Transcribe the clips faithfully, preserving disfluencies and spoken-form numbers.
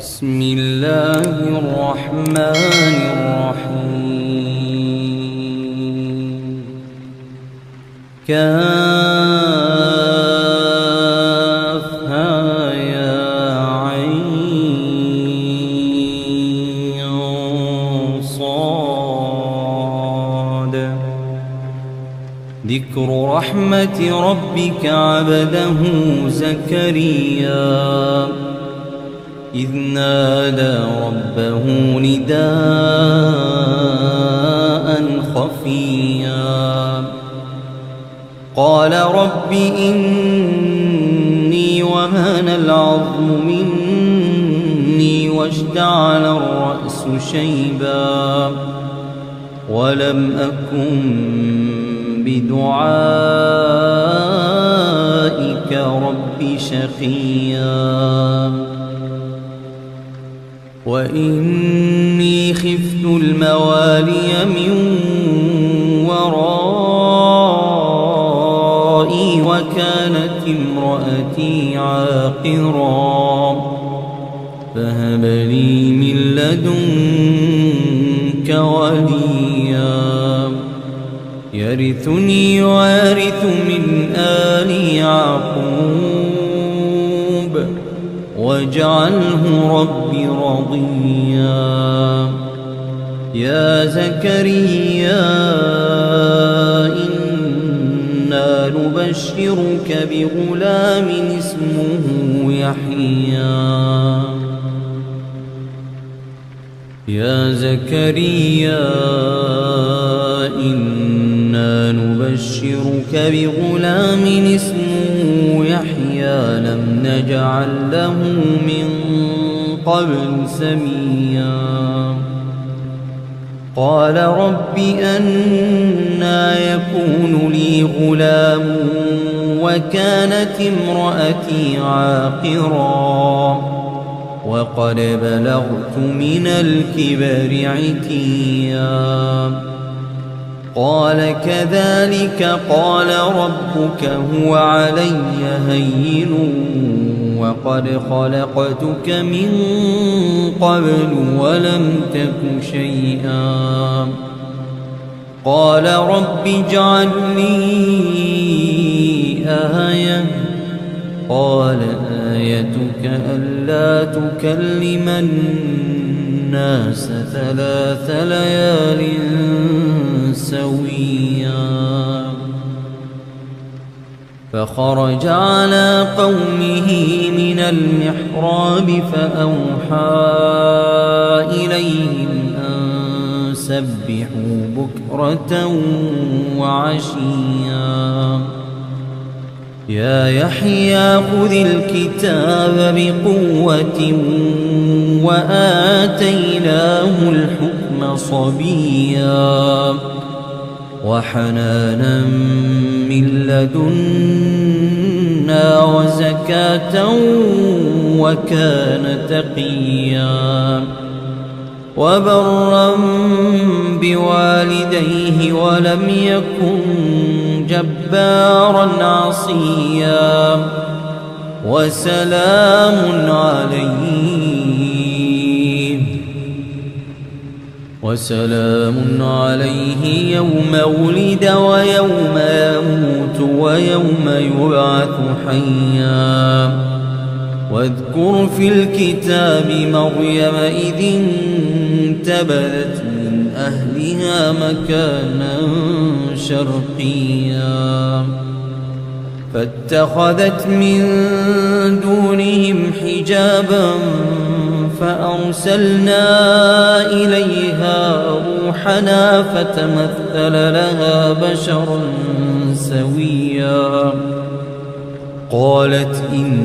بسم الله الرحمن الرحيم. كافها يا عين صاد. ذكر رحمة ربك عبده زكريا إذ نادى ربه نداء خفيا قال رب إني وهن العظم مني واشتعل الرأس شيبا ولم أكن بدعائك رب شقيا وإني خفت الموالي من ورائي وكانت امرأتي عاقرا فهب لي من لدنك وليا يرثني ويرث من آل يعقوب واجعله رب رضيا. يا زكريا إنا نبشرك بغلام اسمه يحيى. يا زكريا إنا نبشرك بغلام اسمه يحيى لم نجعل له من قبل سميا. قال رب أنى يكون لي غلام وكانت امرأتي عاقرا وقد بلغت من الكبر عتيا. قال كذلك قال ربك هو علي هين وقد خلقتك من قبل ولم تك شيئا. قال رب اجعل لي آية. قال آيتك ألا تكلم الناس ثلاث ليال سويا. فخرج على قومه من المحراب فأوحى إليهم أن سبحوا بكرة وعشيا. يا يحيى خذ الكتاب بقوة وآتيناه الحكم صبيا وحنانا من لدنا وزكاة وكان تقيا وبرا بوالديه ولم يكن جبارا عصيا. وسلام عليه وسلام عليه يوم ولد ويوم يموت ويوم يبعث حيا. واذكر في الكتاب مريم إذ انتبذت من أهلها مكانا شرقيا فاتخذت من دونهم حجابا فأرسلنا إليها روحنا فتمثل لها بشرا سويا. قالت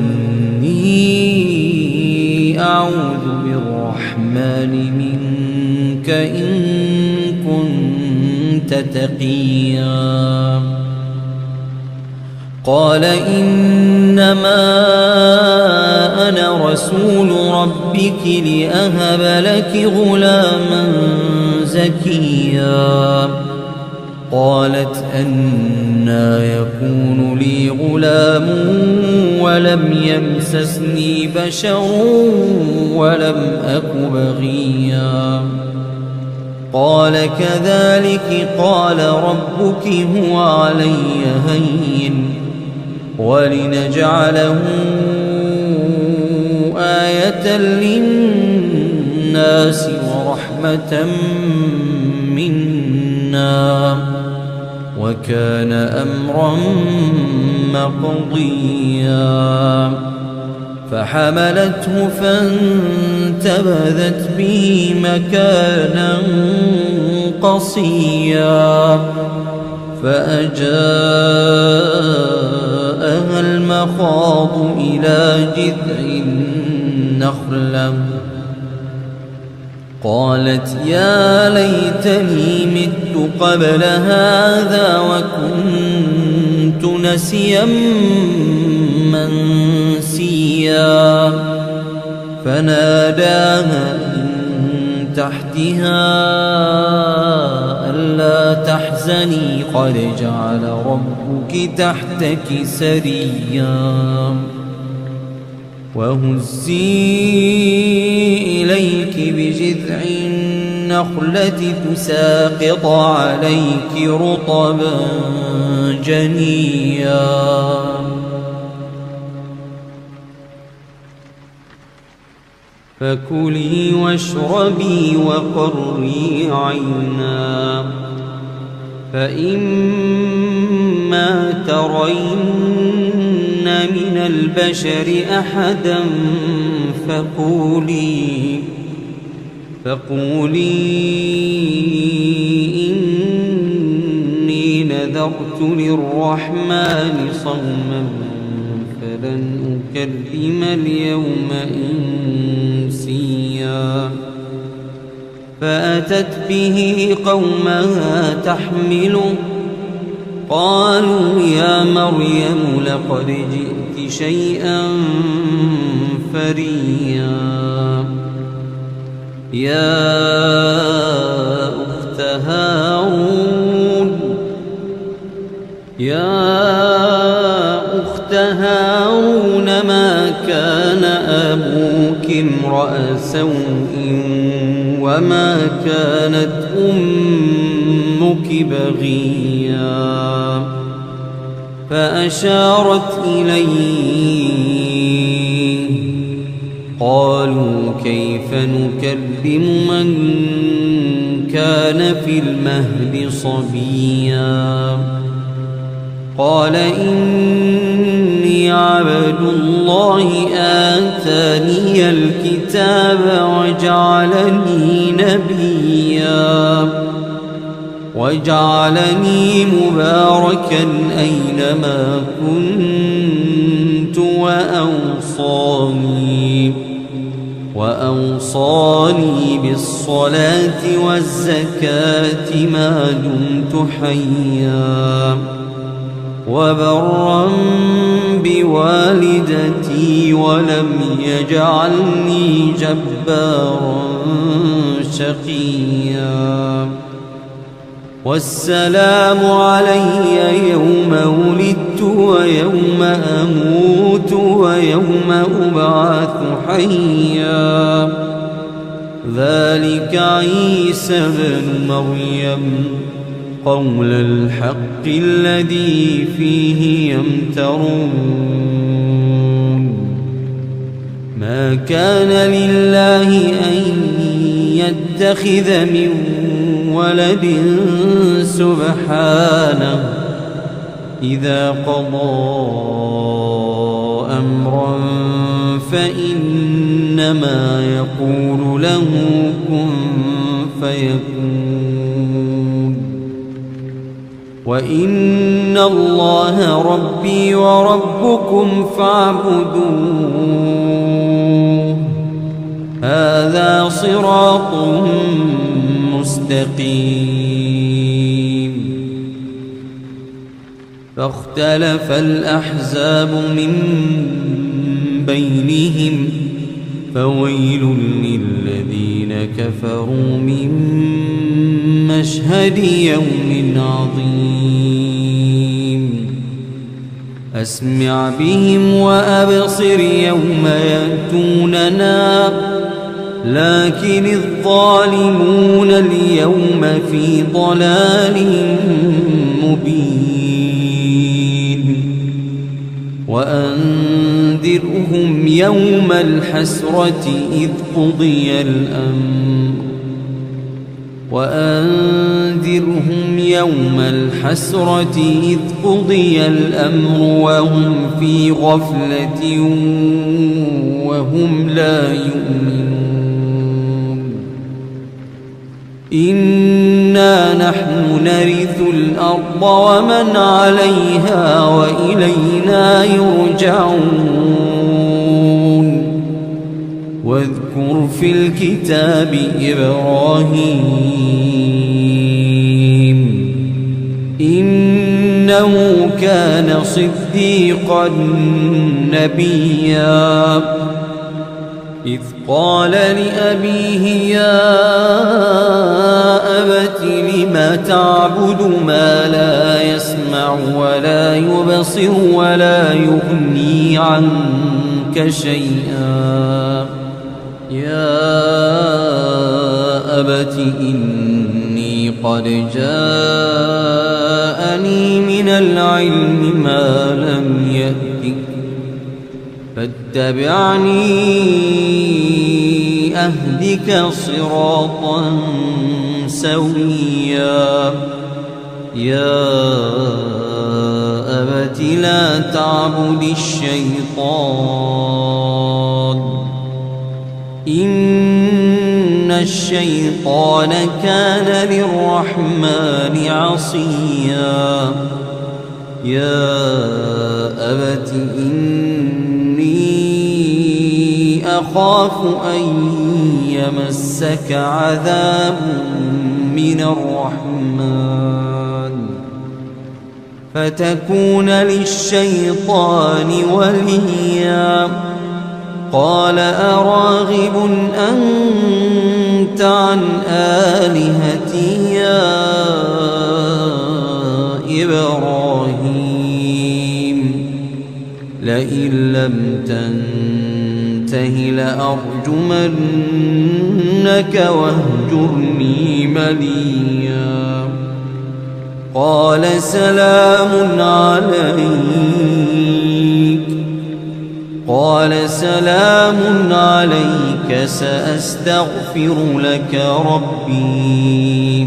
إني أعوذ بالرحمن منك إن كنت تقيا. قال إنما أنا رسول ربك لأهب لك غلاما زكيا. قالت أنى يكون لي غلام ولم يمسسني بشر ولم أك بغيا قال كذلك قال ربك هو علي هين ولنجعله آية للناس ورحمة منا وكان أمرا مقضيا فحملته فانتبذت به مكانا قصيا فأجاءها المخاض إلى جذع النخلة قالت يا ليتني مت قبل هذا وكنت نسيا منسيا فناداها من تحتها ألا تحزني قد جعل ربك تحتك سريا وهزي إليك بجذع النخلة تساقط عليك رطبا جنيا فكلي واشربي وقري عينا فإما ترين من البشر أحدا فقولي فقولي إني نذرت للرحمن صوما فلن أكلم اليوم إنسيا فأتت به قومها تحمله قالوا يا مريم لقد جئت شيئا فريا يا أخت هارون يا أخت هارون ما كان أبوك امرأ سوء وما كانت أمك بغيا فأشارت إليه قالوا كيف نكلم من كان في المهد صبيا قال إني عبد الله آتاني الكتاب وجعلني نبيا وجعلني مباركا أينما كنت وأوصاني وأوصاني بالصلاة والزكاة ما دمت حيا وبرا بوالدتي ولم يجعلني جبارا شقيا والسلام علي يوم ولدت ويوم أموت ويوم أبعث حيا ذلك عيسى بن مريم قول الحق الذي فيه يمترون ما كان لله أن يتخذ من ولد سبحانه إذا قضى أمرا فإنما يقول له كن فيكون وإن الله ربي وربكم فاعبدوه هذا صراط مستقيم فاختلف الأحزاب من بينهم فويل للذين كفروا من مشهد يوم عظيم أسمع بهم وأبصر يوم يأتوننا لكن الظالمون اليوم في ضلال مبين وأنذرهم يوم الحسرة إذ قضي الأمر وأنذرهم يوم الحسرة إذ قضي الأمر وهم في غفلة وهم لا يؤمنون إنا نحن نرث الأرض ومن عليها وإلينا يرجعون واذكر في الكتاب إبراهيم إنه كان صديقا نبيا إذ قال لأبيه يا أبت لم تعبد ما لا يسمع ولا يبصر ولا يغني عنك شيئا يا أبت إني قد جاءني من العلم ما لم يأتك فاتبعني أهدك صراطا سويا يا أبت لا تعبد الشيطان إن الشيطان كان للرحمن عصيا يا أبت إني أخاف أن يمسك عذاب من الرحمن فتكون للشيطان وليا قال أراغب أنت عن آلهتي يا إبراهيم لئن لم تنته لأرجمنك واهجرني مليا قال سلام عليك قال سلام عليك سأستغفر لك ربي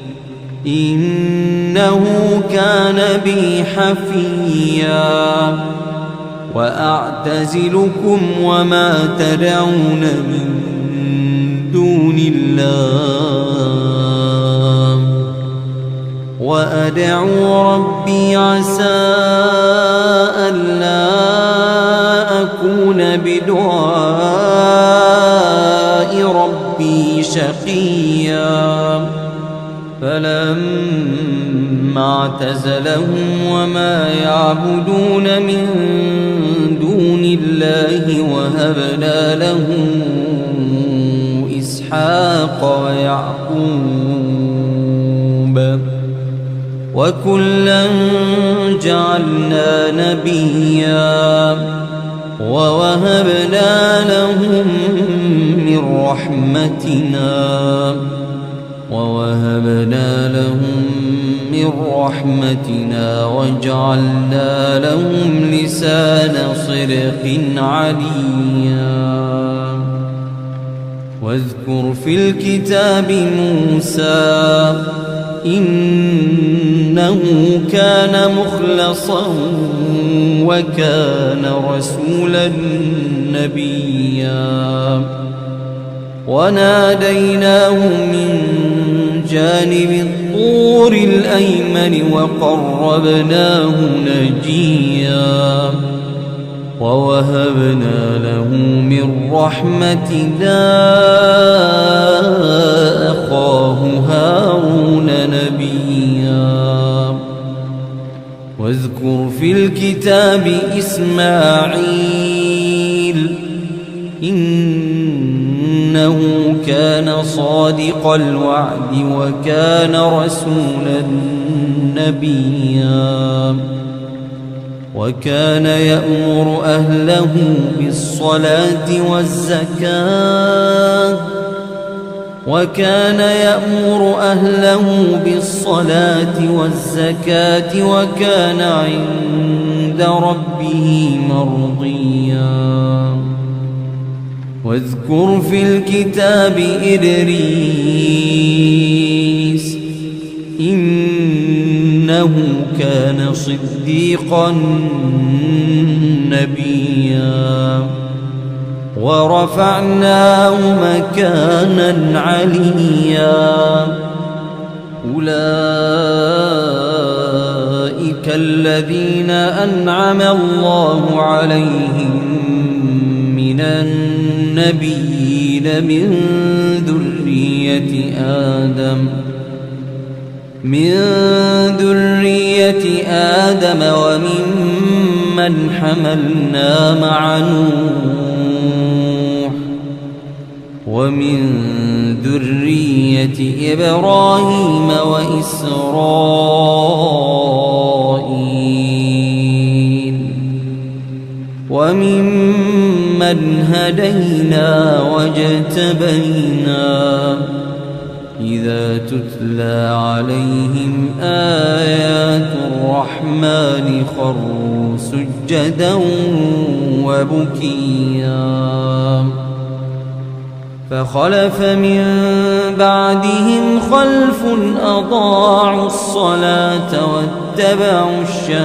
إنه كان بي حفيا وأعتزلكم وما تدعون من دون الله وأدعو ربي عسى ألا أكون بدعاء ربي شقيا فلما اعتزلهم وما يعبدون من دون الله وهبنا له إسحاق ويعقوب وكلا جعلنا نبيا ووهبنا لهم من رحمتنا ووهبنا لهم من رحمتنا وجعلنا لهم لسان صدق عليا واذكر في الكتاب موسى إنه كان مخلصا وكان رسولا نبيا وناديناه من جانب الطور الأيمن وقربناه نجيا ووهبنا له من رحمتنا أخاه هارون نبيا واذكر في الكتاب إسماعيل إنه كان صادق الوعد وكان رسولا نبيا وكان يأمر أهله بالصلاة والزكاة وكان يأمر أهله بالصلاة والزكاة وكان عند ربه مرضيا واذكر في الكتاب إدريس إنه كان صديقا نبيا ورفعناه مكانا عليا أولئك الذين أنعم الله عليهم من النبيين من ذرية آدم من ذرية آدم وممن حملنا مع نوح ومن ذرية إبراهيم وإسرائيل وممن هدينا واجتبينا إذا تتلى عليهم آيات الرحمن خروا سجدا وبكيا فخلف من بعدهم خلف أضاعوا الصلاة واتبعوا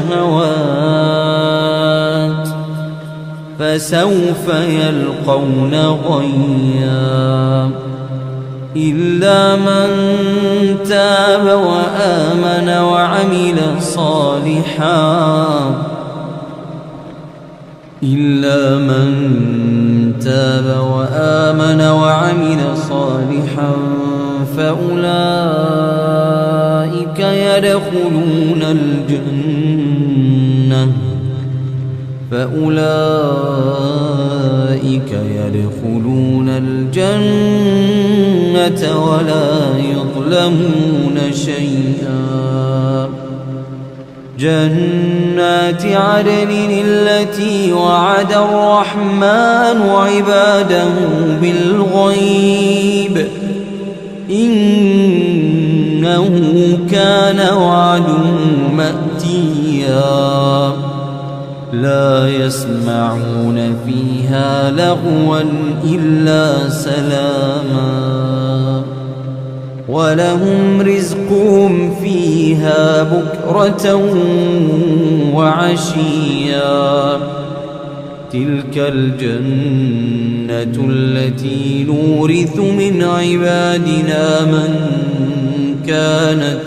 الشهوات فسوف يلقون غيا إلا من تاب وآمن وعمل صالحا إلا من تاب وآمن وعمل صالحا فأولئك يدخلون الجنة فأولئك يدخلون الجنة ولا يظلمون شيئا جنات عدن التي وعد الرحمن عباده بالغيب إنه كان وعده مأتيا لا يسمعون فيها لغوا إلا سلاما ولهم رزقهم فيها بكرة وعشيا تلك الجنة التي نورث من عبادنا من كان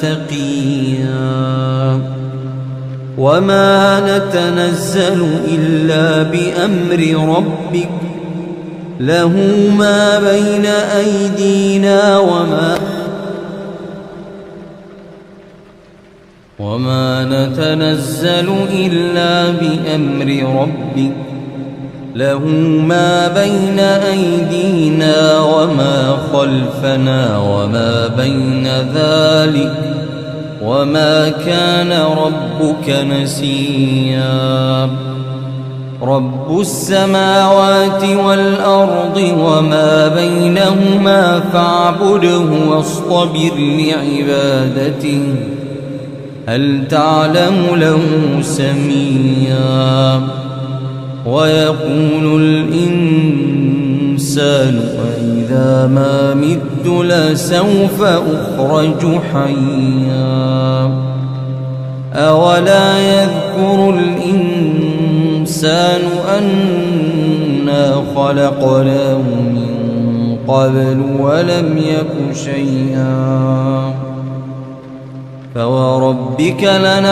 تقيا وما نتنزل إلا بأمر ربك له ما بين أيدينا وما وما نتنزل إلا بأمر ربك له ما بين أيدينا وما خلفنا وما بين ذلك وما كان ربك نسيا رب السماوات والأرض وما بينهما فاعبده واصطبر لعبادته هل تعلم له سميا ويقول الإنسان وإذا ما مت لسوف أخرج حيا أولا يذكر الإنسان أنا خلقناه من قبل ولم يك شيئا فوربك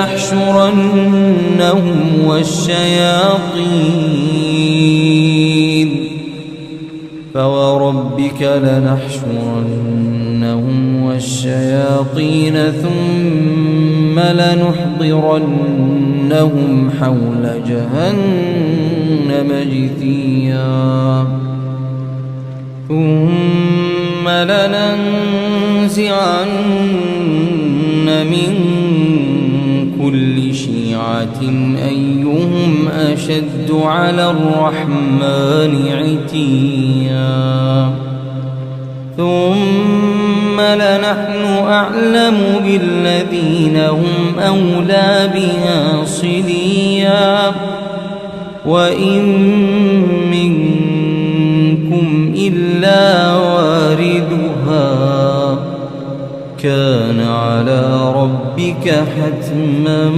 لنحشرنهم والشياطين فوربك لنحشرنهم والشياطين ثم لنحضرنهم حول جهنم جثيا ثم لننزعن من كل شيعة أيهم أشد على الرحمن عتيا ثم لنحن أعلم بالذين هم أولى بها صليا وإن منكم إلا واردها كان على ربك حتما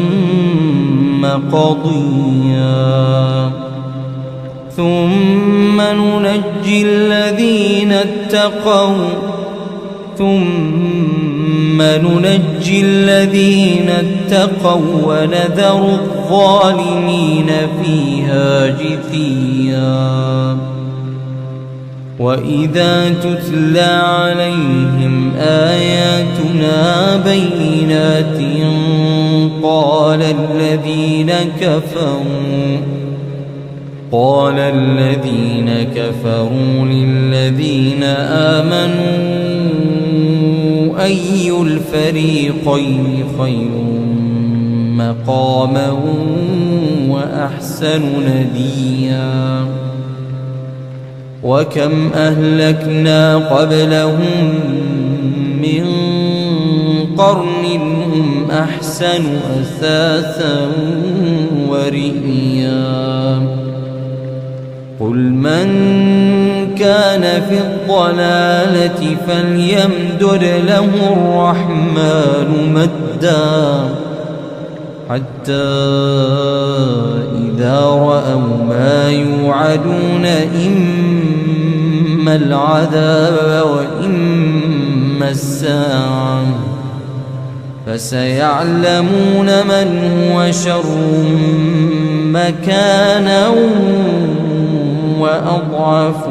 مقضيا ثم ننجي الذين اتقوا ثم ننجي الذين اتقوا ونذر الظالمين فيها جثيا وإذا تتلى عليهم آياتنا بينات قال الذين كفروا قال الذين كفروا للذين آمنوا أي الفريقين خير مقاما وأحسن نديا وكم أهلكنا قبلهم من قرن هم أحسن أثاثا ورئيا قل من كان في الضلالة فليمدد له الرحمن مدا حتى إذا رأوا ما يوعدون إما العذاب وإما الساعة فسيعلمون من هو شر مكانا وأضعف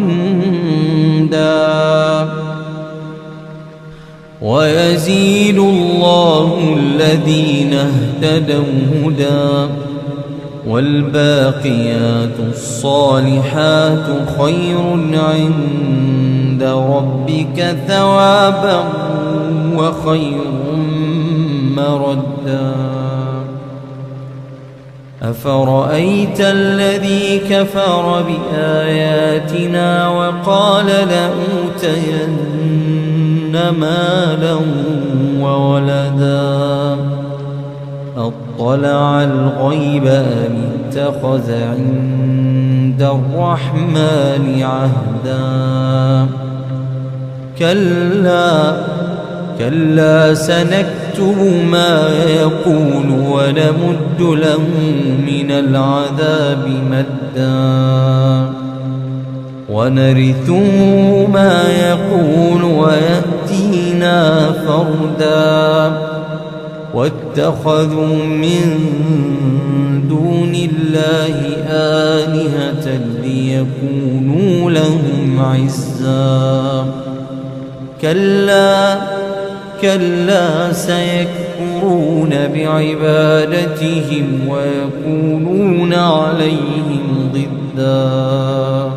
جندا ويزيد الله الذين اهتدوا هدى والباقيات الصالحات خير عند ربك ثوابا وخير مردا أفرأيت الذي كفر بآياتنا وقال لأوتين مالا وولدا أطلع الغيب أم اتخذ عند الرحمن عهدا كلا كلا سنكتب ما يقول ونمد له من العذاب مدا ونرثه ما يقول ويأتينا فردا واتخذوا من دون الله آلهة ليكونوا لهم عزا كلا كلا سيكفرون بعبادتهم ويكونون عليهم ضدا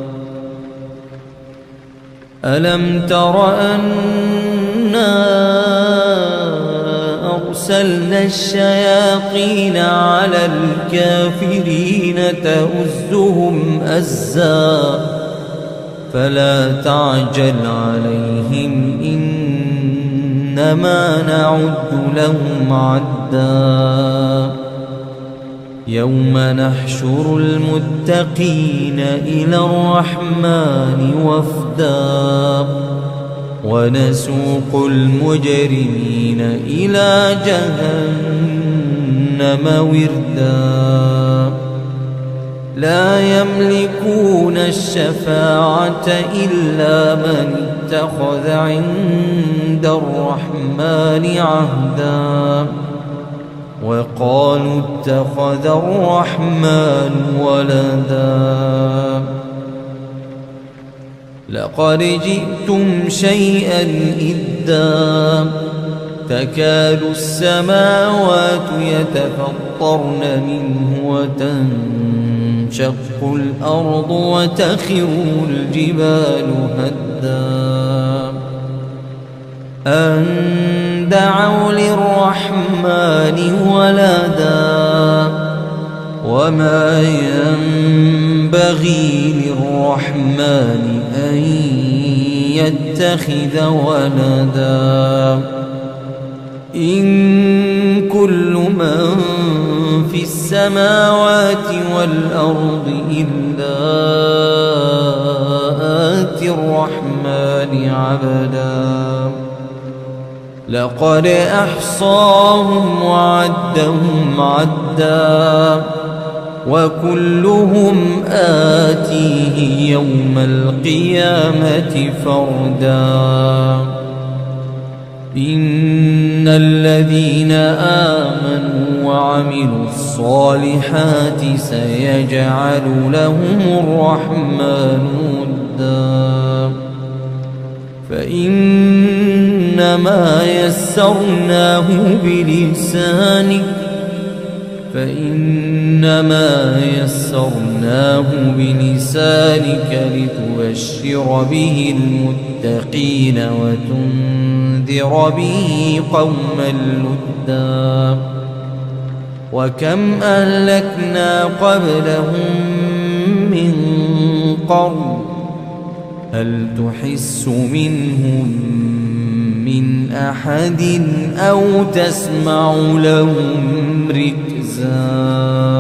ألم تر أنا أرسلنا الشياطين على الكافرين تؤزهم أزا فلا تعجل عليهم إنما نعد لهم عدا يوم نحشر المتقين إلى الرحمن وفدا ونسوق المجرمين إلى جهنم وردا لا يملكون الشفاعة إلا من اتخذ عند الرحمن عهدا وقالوا اتخذ الرحمن ولدا لقد جئتم شيئا إدا تكاد السماوات يتفطرن منه وتنشق الأرض وتخر الجبال هدا أن دعوا للرحمن ولدا وما ينبغي للرحمن أن يتخذ ولدا إن كل من في السماوات والأرض إلا آتي الرحمن عبدا لقد أحصاهم وعدهم عدا وكلهم آتيه يوم القيامة فردا إن الذين آمنوا وعملوا الصالحات سيجعل لهم الرحمن ودا فإنما يسرناه بلسانك فإنما يسرناه بلسانك لتبشر به المتقين وتنذر به قوما لدا وكم أهلكنا قبلهم من قرن هل تحس منهم من أحد أو تسمع لهم ركزا